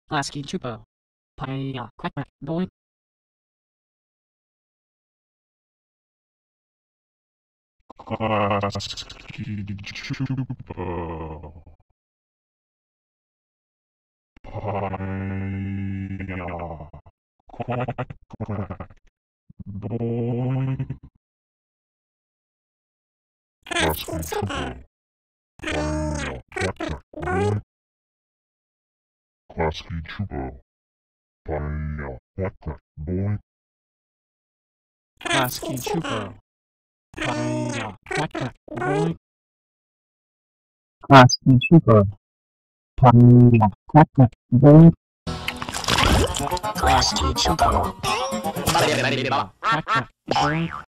Klasky Csupo. Paya quack quack boing. Klasky Csupo. Paya quack quack boing. Klasky Csupo. Paya quack quack boing. Klasky Csupo. Paya quack quack boing. Klasky Csupo. Paya quack quack boing. Klasky Csupo. Paya quack quack boing. Klasky Csupo. Quack quack boing.